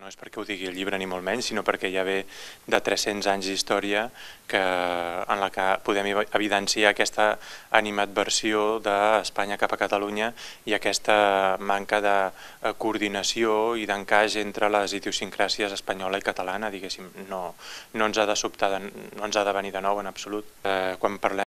No és perquè ho digui el llibre ni molt menys, sinó perquè ja ve de 300 anys d'història en la que podem evidenciar aquesta animadversió d'Espanya cap a Catalunya i aquesta manca de coordinació i d'encaix entre les idiosincràsies espanyola i catalana, diguéssim. No ens ha de sobtar, no ens ha de venir de nou en absolut. Quan parlem